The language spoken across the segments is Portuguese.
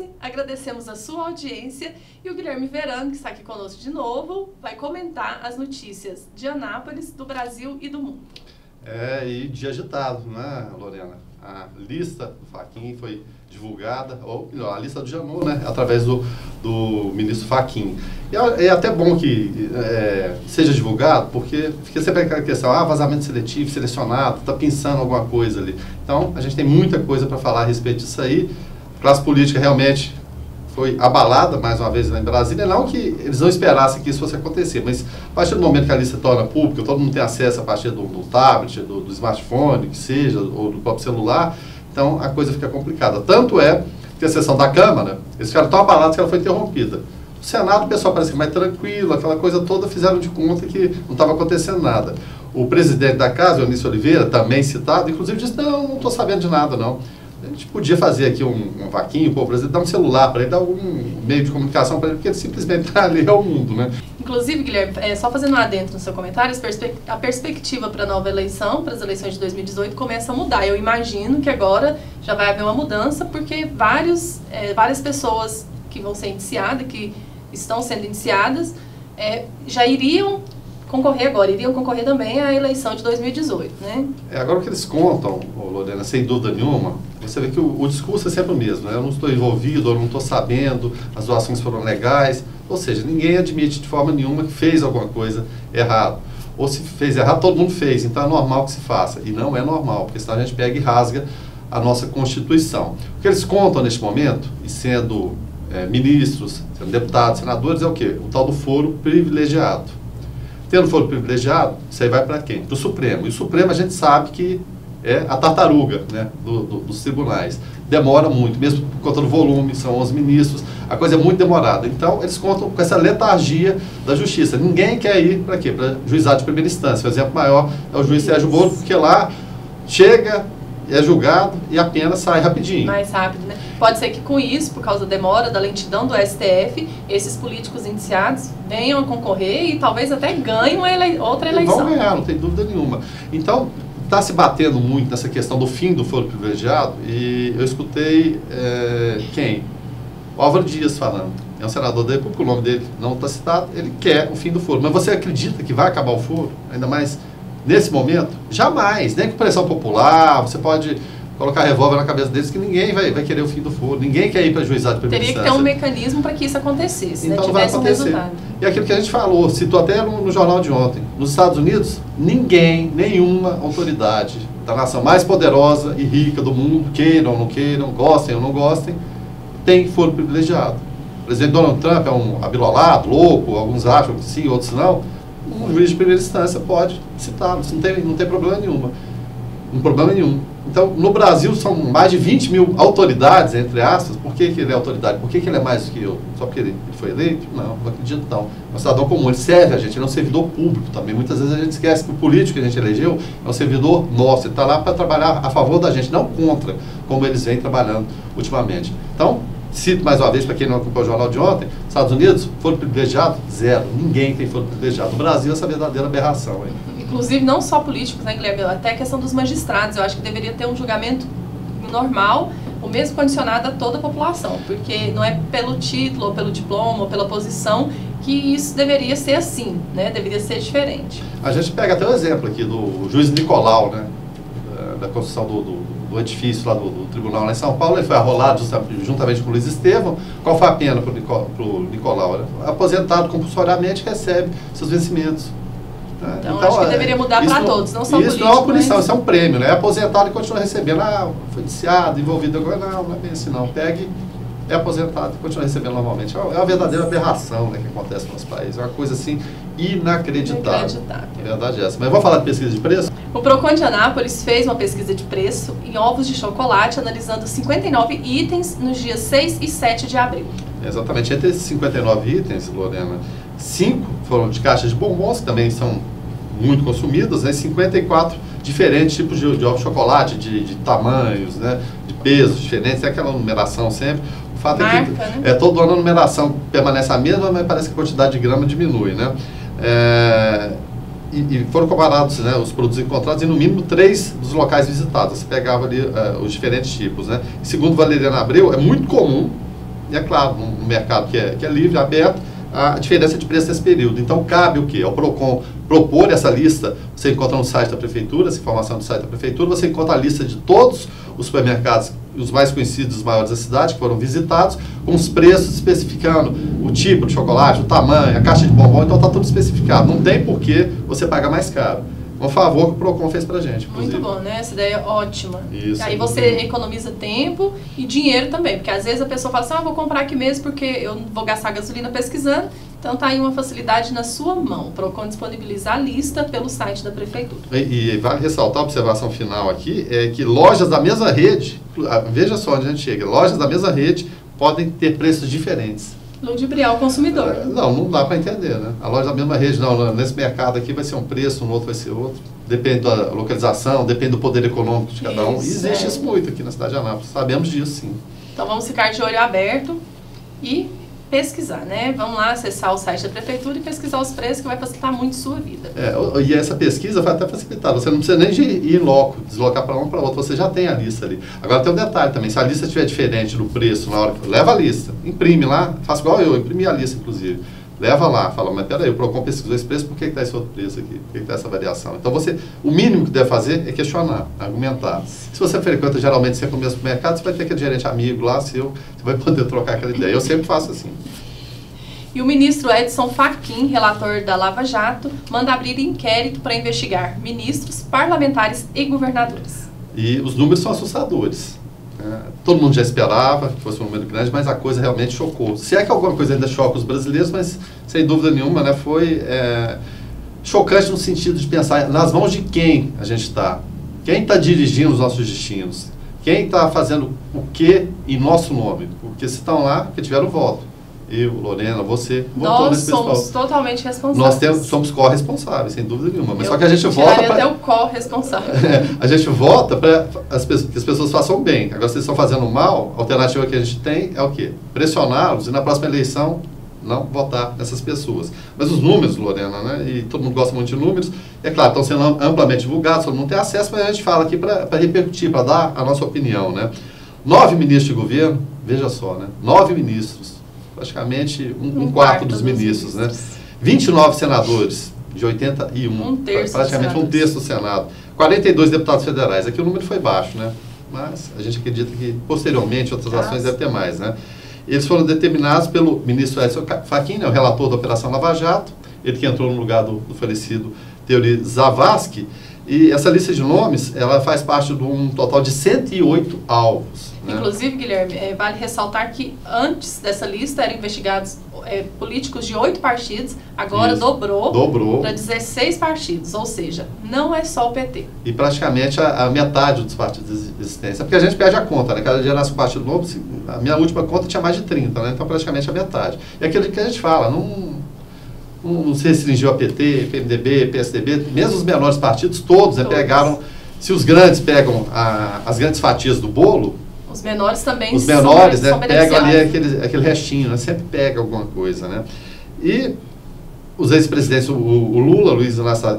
agradecemos a sua audiência e o Guilherme Verano, que está aqui conosco de novo, vai comentar as notícias de Anápolis, do Brasil e do mundo. E dia agitado, né, Lorena? A lista do Fachin foi divulgada, ou melhor, a lista do Janot, né, através do ministro Fachin. E é até bom que seja divulgado, porque fica sempre aquela questão, vazamento seletivo, selecionado, está pensando alguma coisa ali. Então, a gente tem muita coisa para falar a respeito disso aí. A classe política realmente foi abalada, mais uma vez, lá em Brasília. Não que eles não esperassem que isso fosse acontecer, mas a partir do momento que a lista se torna pública, todo mundo tem acesso a partir do tablet, do smartphone, que seja, ou do próprio celular, então a coisa fica complicada. Tanto é que a sessão da Câmara, eles ficaram tão abalados que ela foi interrompida. O Senado, o pessoal parece que mais tranquilo, aquela coisa toda, fizeram de conta que não estava acontecendo nada. O presidente da casa, o Eunício Oliveira, também citado, inclusive disse, não estou sabendo de nada, não. A gente podia fazer aqui um vaquinho, pô, o presidente dar um celular para ele, dar algum meio de comunicação para ele, porque ele simplesmente está ali ao mundo, né? Inclusive, Guilherme, só fazendo um adentro no seu comentário, a perspectiva para a nova eleição, para as eleições de 2018, começa a mudar. Eu imagino que agora já vai haver uma mudança, porque várias pessoas que vão ser indiciadas, que estão sendo indiciadas, já iriam concorrer também à eleição de 2018, né? Agora o que eles contam, Lorena, sem dúvida nenhuma, você vê que o discurso é sempre o mesmo, né? Eu não estou envolvido, eu não estou sabendo, as doações foram legais, ou seja, ninguém admite de forma nenhuma que fez alguma coisa errada. Ou se fez errado, todo mundo fez, então é normal que se faça. E não é normal, porque senão a gente pega e rasga a nossa Constituição. O que eles contam neste momento, e sendo ministros, sendo deputados, senadores, é o quê? O tal do foro privilegiado. Tendo foro privilegiado, isso aí vai para quem? Para o Supremo. E o Supremo a gente sabe que é a tartaruga, né, dos tribunais. Demora muito, mesmo por conta do volume, são 11 ministros, a coisa é muito demorada. Então, eles contam com essa letargia da justiça. Ninguém quer ir para quê? Para juizado de primeira instância. O exemplo maior é o juiz Sérgio Moro, porque lá chega, é julgado e a pena sai rapidinho. Mais rápido, né? Pode ser que com isso, por causa da demora, da lentidão do STF, esses políticos indiciados venham a concorrer e talvez até ganhem outra eleição. Vão ganhar, não tem dúvida nenhuma. Então, está se batendo muito nessa questão do fim do foro privilegiado e eu escutei o Álvaro Dias falando. É um senador da República, o nome dele não está citado, ele quer o fim do foro. Mas você acredita que vai acabar o foro? Ainda mais nesse momento? Jamais. Nem com pressão popular, você pode colocar revólver na cabeça deles que ninguém vai querer o fim do foro. Ninguém quer ir para juizado de primeira instância. Teria que ter um mecanismo para que isso acontecesse, então, né? Tivesse um resultado. E aquilo que a gente falou, citou até no jornal de ontem, nos Estados Unidos, nenhuma autoridade da nação mais poderosa e rica do mundo, queiram ou não queiram, gostem ou não gostem, tem foro privilegiado. O presidente Donald Trump é um abilolado, louco, alguns acham que sim, outros não. Um juiz de primeira instância pode citá-lo, isso não tem problema nenhum. Então, no Brasil, são mais de 20 mil autoridades, entre aspas. Por que ele é autoridade? Por que ele é mais do que eu? Só porque ele foi eleito? Não acredito não. É um cidadão comum, ele serve a gente, ele é um servidor público também. Muitas vezes a gente esquece que o político que a gente elegeu é um servidor nosso, ele está lá para trabalhar a favor da gente, não contra, como eles vêm trabalhando ultimamente. Então, cito mais uma vez, para quem não acompanhou o jornal de ontem, Estados Unidos, foro privilegiado? Zero. Ninguém tem foro privilegiado. No Brasil, essa verdadeira aberração. Inclusive, não só políticos, né, Guilherme? Até a questão dos magistrados. Eu acho que deveria ter um julgamento normal, o mesmo condicionado a toda a população, porque não é pelo título, ou pelo diploma, ou pela posição, que isso deveria ser assim, né? Deveria ser diferente. A gente pega até o exemplo aqui do juiz Nicolau, né? Da construção do edifício lá do tribunal lá em São Paulo. Ele foi arrolado juntamente com o Luiz Estevão. Qual foi a pena para o Nicolau? Aposentado compulsoriamente, recebe seus vencimentos. Então, acho que deveria mudar para todos, não só políticos. Isso não é uma punição, isso é um prêmio, né? É aposentado e continua recebendo. Foi indiciado, envolvido agora. Não é bem assim, não. Pegue, é aposentado e continua recebendo normalmente. É uma verdadeira aberração, né, que acontece no nosso país. É uma coisa, assim, inacreditável. A verdade é essa. Mas vamos falar de pesquisa de preço? O Procon de Anápolis fez uma pesquisa de preço em ovos de chocolate, analisando 59 itens nos dias 6 e 7 de abril. Exatamente. Entre esses 59 itens, Lorena, 5 foram de caixas de bombons, que também são muito consumidas, né? 54 diferentes tipos de ovos de chocolate, de tamanhos, né? De pesos diferentes, é aquela numeração sempre. O fato é que né? Todo ano a numeração permanece a mesma, mas parece que a quantidade de grama diminui, né? E foram comparados, né, os produtos encontrados em no mínimo 3 dos locais visitados. Você pegava ali os diferentes tipos, né? Segundo Valeriana Abreu, é muito comum E é claro, no mercado que é livre, aberto, a diferença de preço nesse período. Então, cabe o quê? Ao PROCON propor essa lista, você encontra no site da Prefeitura, essa informação do site da Prefeitura, você encontra a lista de todos os supermercados, os mais conhecidos, os maiores da cidade, que foram visitados, com os preços especificando o tipo de chocolate, o tamanho, a caixa de bombom, então está tudo especificado. Não tem por que você pagar mais caro. Um favor que o PROCON fez pra gente, inclusive. Muito bom, né? Essa ideia é ótima. Isso. Aí você economiza tempo e dinheiro também, porque às vezes a pessoa fala assim, vou comprar aqui mesmo porque eu não vou gastar gasolina pesquisando. Então tá aí uma facilidade na sua mão. O PROCON disponibiliza a lista pelo site da Prefeitura. E vale ressaltar a observação final aqui, é que lojas da mesma rede, veja só onde a gente chega, lojas da mesma rede podem ter preços diferentes. Ludibriar o consumidor. Não dá para entender, né? A loja da mesma rede, não, nesse mercado aqui vai ser um preço, no outro vai ser outro. Depende da localização, depende do poder econômico de cada um. E existe isso muito aqui na cidade de Anápolis, sabemos disso, sim. Então vamos ficar de olho aberto e pesquisar, né? Vamos lá acessar o site da Prefeitura e pesquisar os preços, que vai facilitar muito sua vida. E essa pesquisa vai até facilitar. Você não precisa nem ir em loco, deslocar para um para outro, você já tem a lista ali. Agora tem um detalhe também, se a lista estiver diferente do preço na hora que leva a lista, imprime lá, faça igual eu, imprimi a lista inclusive. Leva lá, fala, mas peraí, o PROCON pesquisou esse preço, por que está esse outro preço aqui? Por que está essa variação? Então o mínimo que deve fazer é questionar, argumentar. Se você frequenta geralmente sempre no mesmo mercado, você vai ter aquele gerente amigo lá seu, você vai poder trocar aquela ideia. Eu sempre faço assim. E o ministro Edson Fachin, relator da Lava Jato, manda abrir inquérito para investigar ministros, parlamentares e governadores. E os números são assustadores. Todo mundo já esperava que fosse um número grande, mas a coisa realmente chocou. Se é que alguma coisa ainda choca os brasileiros, mas sem dúvida nenhuma, né, foi chocante no sentido de pensar nas mãos de quem a gente está. Quem está dirigindo os nossos destinos? Quem está fazendo o que em nosso nome? Porque se estão lá, porque tiveram voto. Eu, Lorena, você, votou nesse pessoal. Nós somos totalmente responsáveis. Nós somos corresponsáveis, sem dúvida nenhuma. Mas Eu só que a gente vota até o corresponsável. A gente vota para que as pessoas façam bem. Agora, se eles estão fazendo mal, a alternativa que a gente tem é o quê? Pressioná-los e na próxima eleição não votar nessas pessoas. Mas os números, Lorena, né? E todo mundo gosta muito de números, é claro, estão sendo amplamente divulgados, todo mundo tem acesso, mas a gente fala aqui para repercutir, para dar a nossa opinião, né? 9 ministros de governo, veja só, né? 9 ministros. Praticamente um quarto dos ministros, né? 29 senadores, de 81, praticamente um terço do Senado. 42 deputados federais. Aqui o número foi baixo, né? Mas a gente acredita que, posteriormente, outras ações devem ter mais, né? Eles foram determinados pelo ministro Edson Fachin, né, o relator da Operação Lava Jato, ele que entrou no lugar do falecido Teori Zavascki. E essa lista de nomes, ela faz parte de um total de 108 alvos. Né? Inclusive, Guilherme, vale ressaltar que antes dessa lista eram investigados políticos de 8 partidos, agora dobrou para 16 partidos, ou seja, não é só o PT. E praticamente a metade dos partidos de existência, porque a gente perde a conta, né? Cada dia nasce um partido novo, a minha última conta tinha mais de 30, né? Então praticamente a metade. E aquilo que a gente fala, não se restringiu a PT, PMDB, PSDB, mesmo os menores partidos, todos. Pegaram, se os grandes pegam as grandes fatias do bolo, os menores também os menores, né, pegam ali aquele restinho, né, sempre pega alguma coisa, né. E os ex-presidentes, o Lula, Luiz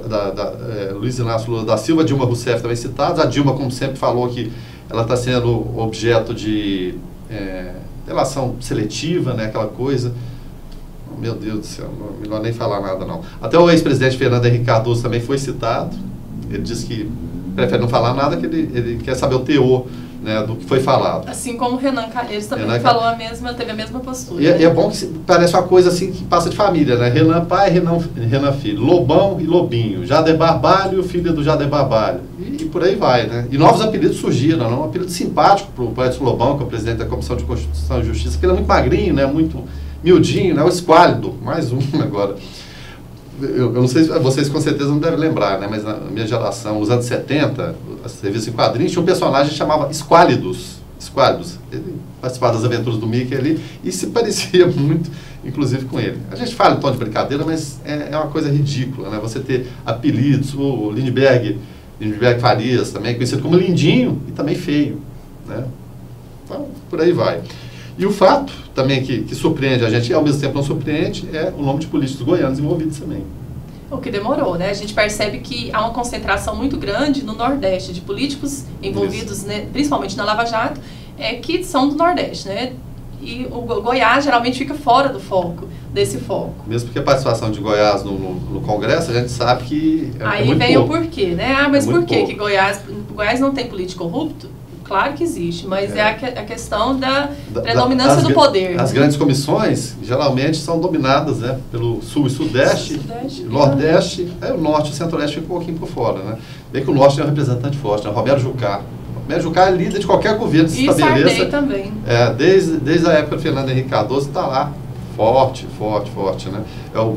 Inácio Lula da Silva, Dilma Rousseff também citados. A Dilma, como sempre, falou que ela está sendo objeto de relação seletiva, né, aquela coisa. Meu Deus do céu, melhor nem falar nada não. Até o ex-presidente Fernando Henrique Cardoso também foi citado. Ele disse que prefere não falar nada, que ele quer saber o teor, né, do que foi falado. Assim como o Renan Calheiros também teve a mesma postura. E é bom que parece uma coisa assim que passa de família, né? Renan pai, Renan filho. Lobão e Lobinho. Jader Barbalho, filho do Jader Barbalho. E por aí vai, né? E novos apelidos surgiram, né? Um apelido simpático para o Edson Lobão, que é o presidente da Comissão de Constituição e Justiça, que ele é muito magrinho, né? Muito miudinho, né? O Esquálido, mais um agora. Eu não sei se vocês com certeza não devem lembrar, né? Mas na minha geração, nos anos 70, as revistas em quadrinhos, tinha um personagem que chamava Esquálidos. Ele participava das aventuras do Mickey ali e se parecia muito, inclusive, com ele. A gente fala em tom de brincadeira, mas é uma coisa ridícula, né? Você ter apelidos, o Lindbergh Farias também, conhecido como Lindinho e também feio, né? Então, por aí vai. E o fato também que surpreende a gente, e ao mesmo tempo não surpreende, é o nome de políticos goianos envolvidos também. O que demorou, né? A gente percebe que há uma concentração muito grande no Nordeste de políticos envolvidos, né, principalmente na Lava Jato, que são do Nordeste, né? e o Goiás geralmente fica fora do foco, desse foco. Mesmo porque a participação de Goiás no Congresso, a gente sabe que Aí muito vem pouco. o porquê, né? Mas por que pouco. Goiás não tem político corrupto? Claro que existe, mas é a questão da predominância do poder. As grandes comissões, geralmente, são dominadas, né, pelo Sul e Sudeste, Nordeste, o Norte e o Centro-Oeste fica um pouquinho por fora, né? Bem que o Norte é um representante forte, né? Romero Jucá. Romero Jucá é líder de qualquer governo que se estabeleça. E Sarney também. Desde a época do Fernando Henrique Cardoso, está lá, forte, né? O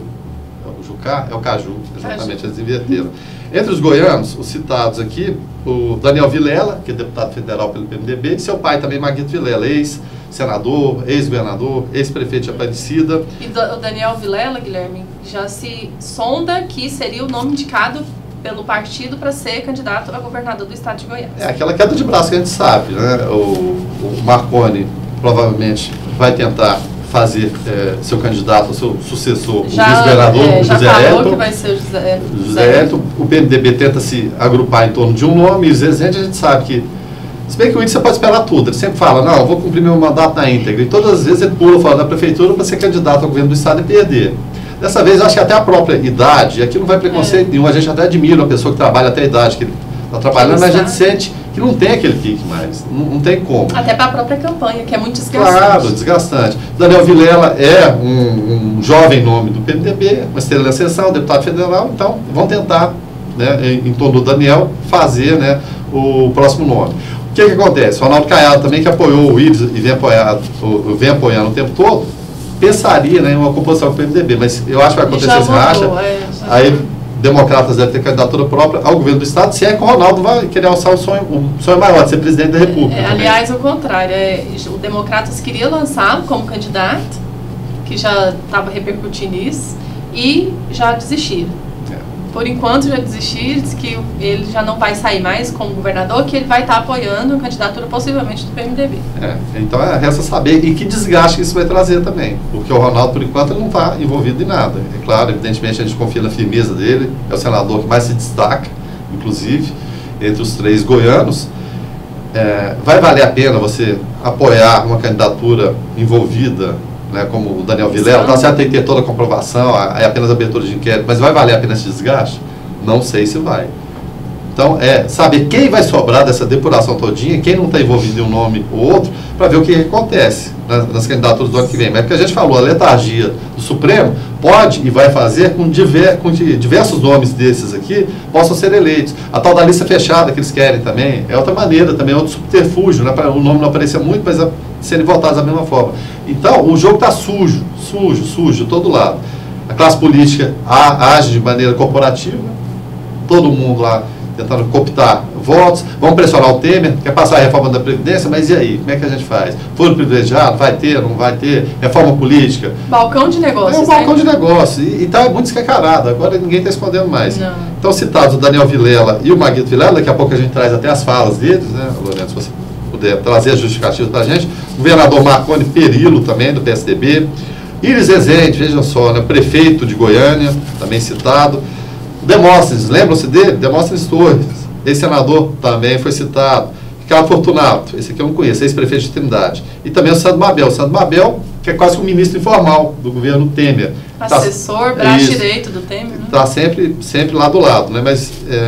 Jucá é o Caju, exatamente, eles inverteram. Entre os goianos, os citados aqui, o Daniel Vilela, que é deputado federal pelo PMDB, e seu pai também, Maguito Vilela, ex-senador, ex-governador, ex-prefeito de Aparecida. E o Daniel Vilela, Guilherme, já se sonda que seria o nome indicado pelo partido para ser candidato a governador do estado de Goiás. É aquela queda de braço que a gente sabe, né? O Marconi provavelmente vai tentar fazer seu candidato, seu sucessor, o vice-governador, o José falou Hélito. Que vai ser o José Hélito. O PMDB tenta se agrupar em torno de um nome, e os Rezende a gente sabe que, se bem que o índice você pode esperar tudo, ele sempre fala, não, eu vou cumprir meu mandato na íntegra, e todas as vezes ele pula fora da prefeitura para ser candidato ao governo do estado e perder. Dessa vez, eu acho que até a própria idade, aqui não vai preconceito nenhum, a gente até admira uma pessoa que trabalha até a idade que ele está trabalhando, mas a gente sente que não tem aquele pique mais, não tem como. Até para a própria campanha, que é muito desgastante. Claro, desgastante. Daniel Vilela é um jovem nome do PMDB, uma estrela de ascensão, deputado federal, então vão tentar, né, em torno do Daniel, fazer, né, o próximo nome. O que acontece? O Ronaldo Caiado também, que apoiou o Ives e vem apoiando o tempo todo, pensaria, né, em uma composição com o PMDB, mas eu acho que vai acontecer esse racha. Aí democratas devem ter candidatura própria ao governo do estado, se é que o Ronaldo vai querer alçar o sonho maior de ser presidente da República. Aliás, o contrário, o Democratas queria lançá-lo como candidato, que já estava repercutindo isso, e já desistiram. Por enquanto já desistiram, diz que ele já não vai sair mais como governador, que ele vai estar apoiando a candidatura possivelmente do PMDB. Então resta saber e que desgaste isso vai trazer também, porque o Ronaldo, por enquanto, ele não está envolvido em nada. É claro, evidentemente, a gente confia na firmeza dele, é o senador que mais se destaca, inclusive, entre os 3 goianos. Vai valer a pena você apoiar uma candidatura envolvida, né, como o Daniel Vilela, tá certo, tem que ter toda a comprovação, é apenas abertura de inquérito, mas vai valer a pena esse desgaste? Não sei se vai. Então, saber quem vai sobrar dessa depuração todinha, quem não está envolvido em um nome ou outro, para ver o que acontece nas candidaturas do ano que vem. Mas porque a gente falou, a letargia do Supremo pode e vai fazer com diversos nomes desses aqui possam ser eleitos. A tal da lista fechada que eles querem também, é outra maneira, também é outro subterfúgio, né, para o nome não aparecer muito, mas serem votados da mesma forma. Então, o jogo está sujo de todo lado. A classe política age de maneira corporativa, todo mundo lá tentando cooptar votos, vão pressionar o Temer, quer passar a reforma da Previdência, mas e aí? Como é que a gente faz? Foro privilegiado? Vai ter, não vai ter? Reforma política? Balcão de negócios. É um balcão de negócios. E está muito escancarado, agora ninguém está escondendo mais. Não. Então, citados o Daniel Vilela e o Maguito Vilela, daqui a pouco a gente traz até as falas deles, né, Lorena, se você puder trazer as justificativas para a gente. O governador Marconi Perillo, também, do PSDB. Iris Rezende, vejam só, né, prefeito de Goiânia, também citado. Demóstenes, lembram-se dele? Demóstenes Torres, ex-senador, também foi citado. Ricardo Fortunato, esse aqui eu não conheço, ex-prefeito de Trindade. E também o Sandro Mabel. O Sandro Mabel, que é quase que um ministro informal do governo Temer. Assessor, braço direito do Temer. Está sempre lado a lado, né? Mas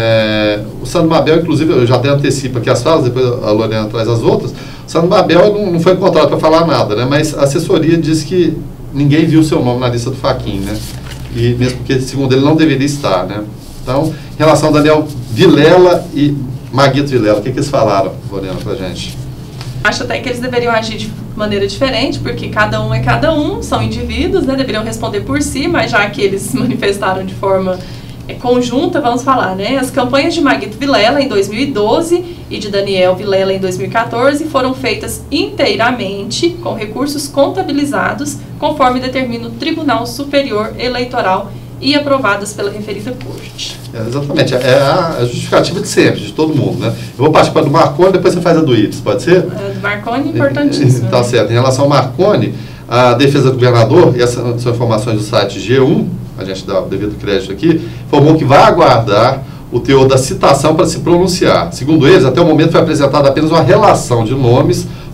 o Sandro Mabel, inclusive, eu já até antecipo aqui as falas, depois a Lorena traz as outras. O Sandro Mabel não foi encontrado para falar nada, né? Mas a assessoria diz que ninguém viu o seu nome na lista do Fachin, né? E mesmo porque, segundo ele, não deveria estar, né? Então, em relação a Daniel Vilela e Maguito Vilela, o que eles falaram, Lorena, pra gente? Acho até que eles deveriam agir de maneira diferente, porque cada um é cada um, são indivíduos, né? Deveriam responder por si, mas já que eles se manifestaram de forma conjunta, vamos falar, né? As campanhas de Maguito Vilela em 2012 e de Daniel Vilela em 2014 foram feitas inteiramente com recursos contabilizados, conforme determina o Tribunal Superior Eleitoral e aprovadas pela referida corte. Exatamente, é a justificativa de sempre, de todo mundo, né? Eu vou partir para do Marconi, depois você faz a do Ives, pode ser? A do Marconi, importantíssimo. Tá certo. Em relação ao Marconi, a defesa do governador, e essas são informações do site G1, a gente dá o devido crédito aqui, informou que vai aguardar o teor da citação para se pronunciar. Segundo eles, até o momento foi apresentada apenas uma relação de nomes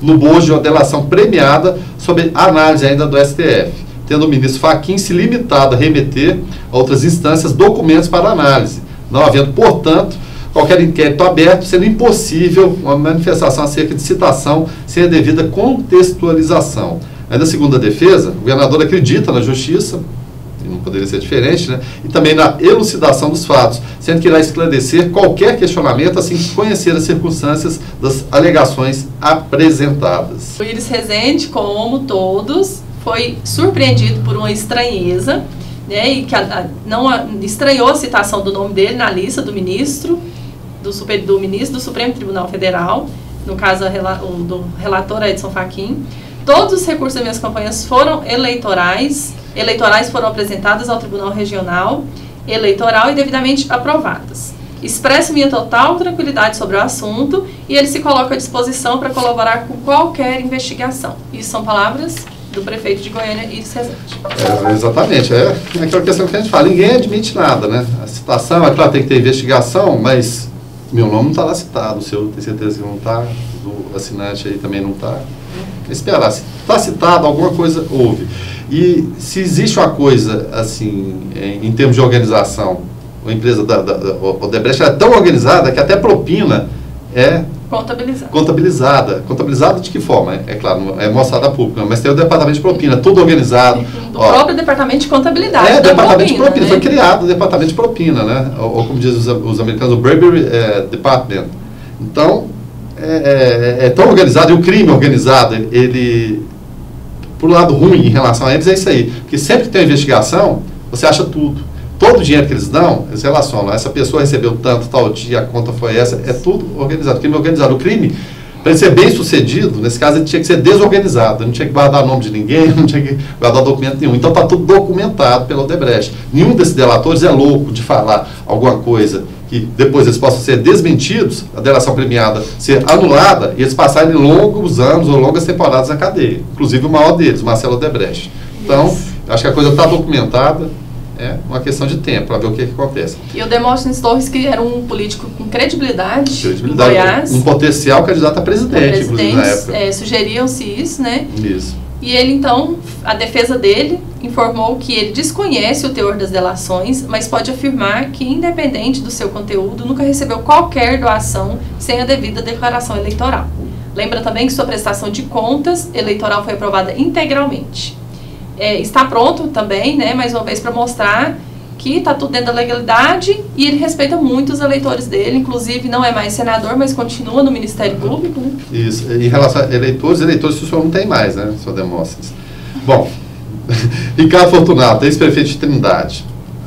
no bojo de uma delação premiada sob análise ainda do STF, tendo o ministro Fachin se limitado a remeter a outras instâncias documentos para análise, não havendo, portanto, qualquer inquérito aberto, sendo impossível uma manifestação acerca de citação sem a devida contextualização. Ainda segundo a defesa, o governador acredita na justiça, e não poderia ser diferente, né? E também na elucidação dos fatos, sendo que irá esclarecer qualquer questionamento, assim que conhecer as circunstâncias das alegações apresentadas. O Iris Rezende, como todos, foi surpreendido por uma estranheza, né, e que não estranhou a citação do nome dele na lista do ministro do Supremo Tribunal Federal, no caso do relator Edson Fachin. Todos os recursos das minhas campanhas foram eleitorais foram apresentados ao Tribunal Regional Eleitoral e devidamente aprovadas. Expresso minha total tranquilidade sobre o assunto e ele se coloca à disposição para colaborar com qualquer investigação. Isso são palavras do prefeito de Goiânia, Iris Rezende. Exatamente, é aquela questão que a gente fala, ninguém admite nada, né? A citação, é claro, tem que ter investigação, mas meu nome não está lá citado, o seu, tem certeza que não está, do assinante aí também não está. Esperar, se está citado, alguma coisa houve. E se existe uma coisa, assim, em termos de organização, a empresa da Odebrecht é tão organizada que até propina é contabilizada. Contabilizada de que forma? É claro, é mostrada a pública, mas tem o departamento de propina, tudo organizado. Do próprio departamento de contabilidade. Departamento de propina, né? Foi criado o departamento de propina, né? Ou como dizem os americanos, o Burberry Department. Então, é tão organizado, e o crime organizado, ele, por um lado ruim em relação a eles, é isso aí. Porque sempre que tem uma investigação, você acha tudo. Todo o dinheiro que eles dão, eles relacionam. Essa pessoa recebeu tanto, tal dia, a conta foi essa. É tudo organizado. Crime organizado. O crime, para ele ser bem sucedido, nesse caso, ele tinha que ser desorganizado. Não tinha que guardar nome de ninguém, não tinha que guardar documento nenhum. Então, está tudo documentado pela Odebrecht. Nenhum desses delatores é louco de falar alguma coisa que depois eles possam ser desmentidos, a delação premiada ser anulada e eles passarem longos anos ou longas temporadas na cadeia. Inclusive o maior deles, Marcelo Odebrecht. Então, acho que a coisa está documentada. É uma questão de tempo para ver o que acontece. E o Demóstenes Torres, que era um político com credibilidade em Goiás. Um potencial candidato a presidente, inclusive, na época. Sugeriam-se isso, né? Isso. E ele, então, a defesa dele informou que ele desconhece o teor das delações, mas pode afirmar que, independente do seu conteúdo, nunca recebeu qualquer doação sem a devida declaração eleitoral. Lembra também que sua prestação de contas eleitoral foi aprovada integralmente. Está pronto também, né, mais uma vez, para mostrar que está tudo dentro da legalidade e ele respeita muito os eleitores dele, inclusive não é mais senador, mas continua no Ministério Público. Né? Isso, em relação a eleitores o senhor não tem mais, né, senhor Demóstenes. Bom, Ricardo Fortunato, ex-prefeito de Trindade,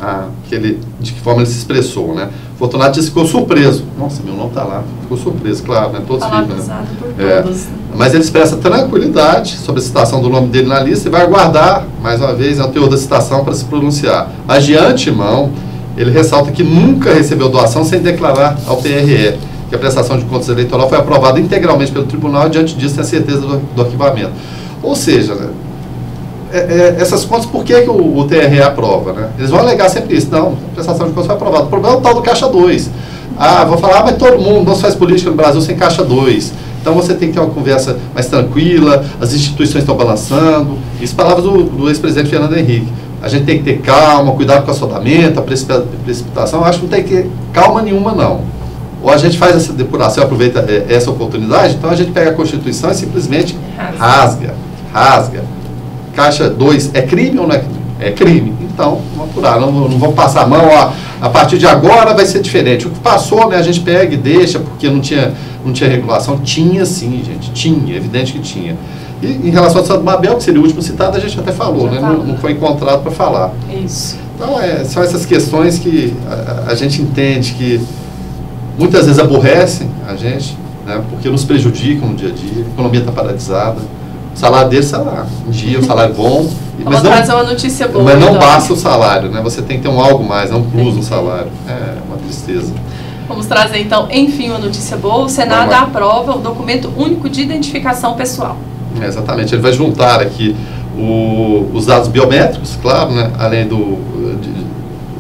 de que forma ele se expressou, né? Fortunato disse que ficou surpreso. Nossa, meu nome está lá. Ficou surpreso, claro, né? Todos ficam, né? Por todos. Mas ele expressa tranquilidade sobre a citação do nome dele na lista e vai aguardar, mais uma vez, o teor da citação para se pronunciar. Mas, de antemão, ele ressalta que nunca recebeu doação sem declarar ao TRE que a prestação de contas eleitoral foi aprovada integralmente pelo tribunal e, diante disso, tem a certeza do arquivamento. Ou seja, né? Essas contas, por que o TRE aprova? Né? Eles vão alegar sempre isso. Não, a prestação de contas foi aprovada. O problema é o tal do Caixa 2. Vou falar, mas todo mundo não se faz política no Brasil sem Caixa 2. Então você tem que ter uma conversa mais tranquila, as instituições estão balançando. Isso palavras do ex-presidente Fernando Henrique. A gente tem que ter calma, cuidado com o assodamento, a precipitação. Eu acho que não tem que ter calma nenhuma, não. Ou a gente faz essa depuração, aproveita essa oportunidade, então a gente pega a Constituição e simplesmente rasga. Caixa 2 é crime ou não é crime? É crime. Então, vamos apurar, não vamos passar a mão, a partir de agora vai ser diferente. O que passou, né, a gente pega e deixa, porque não tinha regulação. Tinha sim, gente, tinha, evidente que tinha. E em relação ao Santo Mabel, que seria o último citado, a gente até falou, né? Não foi encontrado para falar. Isso. Então, são essas questões que a gente entende que muitas vezes aborrecem a gente, né, porque nos prejudicam no dia a dia, a economia está paralisada. O salário dele, sei lá, um dia, um salário bom. Vamos trazer uma notícia boa. Mas não basta o salário, né? Você tem que ter um algo mais, um plus no salário. É uma tristeza. Vamos trazer, então, enfim, uma notícia boa. O Senado aprova o documento único de identificação pessoal. Exatamente. Ele vai juntar aqui os dados biométricos, claro, né? Além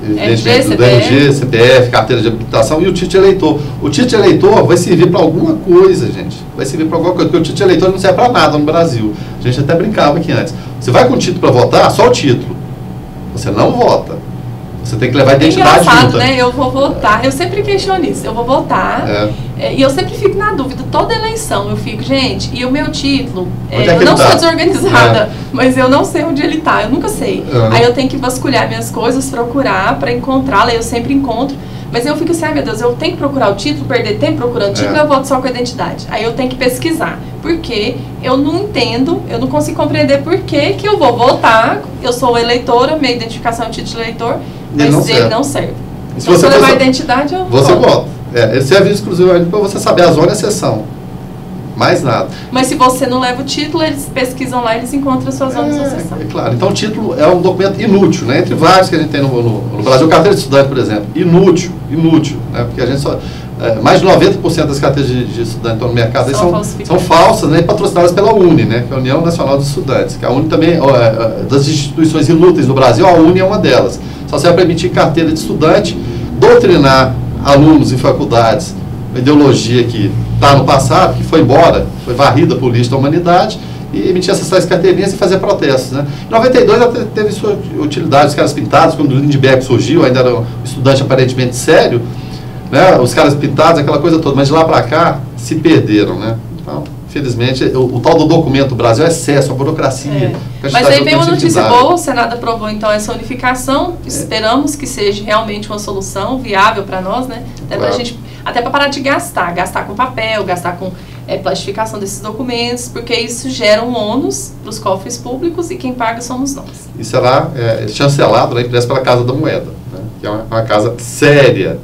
do RG, CPF, carteira de habilitação e o título de eleitor. O título de eleitor vai servir para alguma coisa, gente. Vai servir para alguma coisa, porque o título de eleitor não serve para nada no Brasil. A gente até brincava aqui antes. Você vai com o título para votar, só o título. Você não vota. Você tem que levar a identidade junto. Né? Eu vou votar. Eu sempre questiono isso. Eu vou votar. E eu sempre fico na dúvida. Toda eleição eu fico, gente, e o meu título? Eu não sou desorganizada, mas eu não sei onde ele está. Eu nunca sei. Aí eu tenho que vasculhar minhas coisas, procurar para encontrá-la. Eu sempre encontro. Mas eu fico assim, ai meu Deus, eu tenho que procurar o título, perder tempo procurando o título, eu voto só com a identidade. Aí eu tenho que pesquisar. Porque eu não entendo, eu não consigo compreender por que eu vou votar. Eu sou eleitora, minha identificação é o título de eleitor, mas ele não serve. Se você levar a identidade, eu você vota. Ele serve exclusivamente para você saber a zona e a seção. Mais nada. Mas se você não leva o título, eles pesquisam lá e eles encontram a sua zona de seção. Claro. Então o título é um documento inútil, né? Entre vários que a gente tem no Brasil. Carteira de estudante, por exemplo. Inútil, né? Porque a gente só... mais de 90% das carteiras de estudante que estão no mercado são falsas, né? E patrocinadas pela UNE, né? Que é a União Nacional dos Estudantes. Que a UNE também, das instituições inúteis do Brasil, a UNE é uma delas. Só serve para emitir carteira de estudante, doutrinar alunos em faculdades, a ideologia que está no passado, que foi embora, foi varrida por lixo da humanidade, e emitir essas carteirinhas e fazer protestos. Né? Em 92 ela teve sua utilidade, os caras pintados, quando o Lindbergh surgiu, ainda era um estudante aparentemente sério, né? Os caras pintados, aquela coisa toda, mas de lá para cá se perderam. Né? Então, infelizmente, o tal do documento do Brasil é excesso, a burocracia. Mas aí veio uma notícia boa, o Senado aprovou então essa unificação, esperamos que seja realmente uma solução viável para nós, né? Até para parar de gastar com papel, gastar com plastificação desses documentos, porque isso gera um ônus para os cofres públicos e quem paga somos nós. E será chancelado, né, impresso pela Casa da Moeda, né, que é uma casa séria,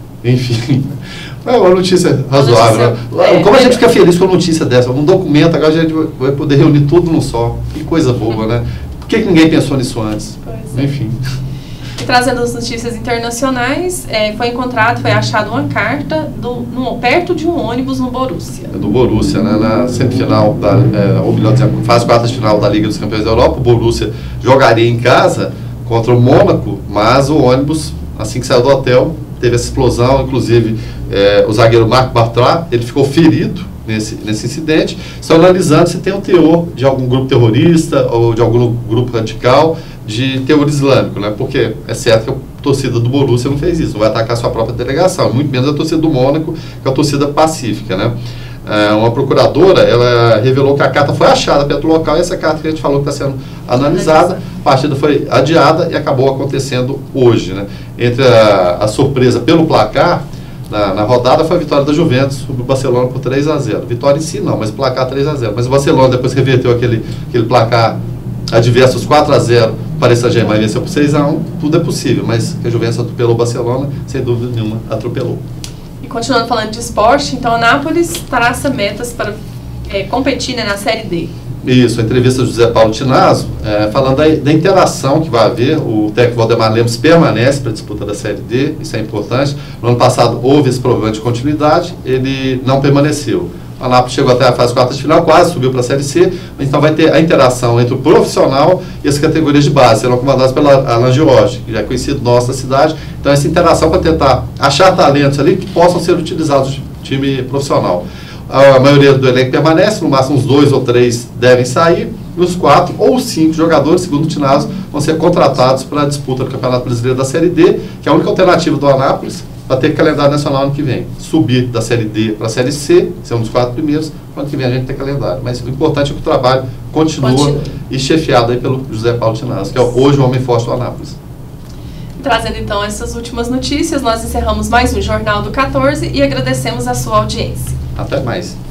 enfim. É uma notícia razoável. Como a gente fica feliz com a notícia dessa? Um documento, agora a gente vai poder reunir tudo num só. Que coisa boa, né? Por que ninguém pensou nisso antes? Enfim. E trazendo as notícias internacionais, foi achada uma carta perto de um ônibus no Borussia. Do Borussia, né? Na semifinal, ou melhor dizendo, fase quartas de final da Liga dos Campeões da Europa, o Borussia jogaria em casa contra o Mônaco, mas o ônibus, assim que saiu do hotel, teve essa explosão, inclusive o zagueiro Marc Bartra, ele ficou ferido nesse incidente. Estão analisando se tem o teor de algum grupo terrorista ou de algum grupo radical de teor islâmico, né? Porque é certo que a torcida do Borussia não fez isso, não vai atacar a sua própria delegação, muito menos a torcida do Mônaco, que é uma torcida pacífica, né? Uma procuradora, ela revelou que a carta foi achada perto do local, e essa carta que a gente falou que está sendo analisada, a partida foi adiada e acabou acontecendo hoje, né? Entre a surpresa pelo placar, na rodada foi a vitória da Juventus sobre o Barcelona por 3-0. Vitória em si não, mas o placar 3-0. Mas o Barcelona depois reverteu aquele placar adversos 4-0, Paris Saint-Germain venceu por 6-1, tudo é possível, mas a Juventus atropelou o Barcelona, sem dúvida nenhuma, atropelou. E continuando falando de esporte, então a Nápoles traça metas para competir, né, na Série D. Isso, a entrevista do José Paulo Tinazzo, falando da interação que vai haver. O técnico Valdemar Lemos permanece para a disputa da Série D, isso é importante. No ano passado houve esse problema de continuidade, ele não permaneceu. A Nápoles chegou até a fase quartas de final, quase subiu para a Série C, então vai ter a interação entre o profissional e as categorias de base, serão comandadas pela Alan George, que já é conhecido nosso da cidade. Então essa interação para tentar achar talentos ali que possam ser utilizados no time profissional. A maioria do elenco permanece, no máximo uns 2 ou 3 devem sair, e os 4 ou 5 jogadores, segundo o Tinazzo, vão ser contratados para a disputa do Campeonato Brasileiro da Série D, que é a única alternativa do Anápolis para ter calendário nacional ano que vem. Subir da Série D para a Série C, ser um dos 4 primeiros, ano que vem a gente tem calendário. Mas o importante é que o trabalho continua e chefiado aí pelo José Paulo Tinazzo, que é hoje o homem forte do Anápolis. Trazendo então essas últimas notícias, nós encerramos mais um Jornal do 14 e agradecemos a sua audiência. Até mais.